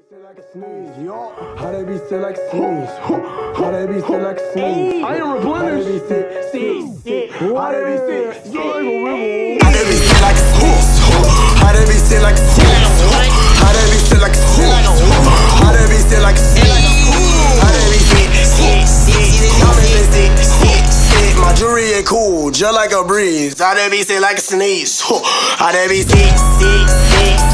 sit like a sneeze, yo. How they be sit like a sneeze? How they be sit like a sneeze? I ain't replenished. How they be sit? How they be sit? How they be sit like a sneeze? How they be sit like a sneeze? How they be sit like a sneeze? How they be sit like a sneeze? How they be sit? My jewelry ain't cool, just like a breeze. How they be sit like a sneeze? How they be sit?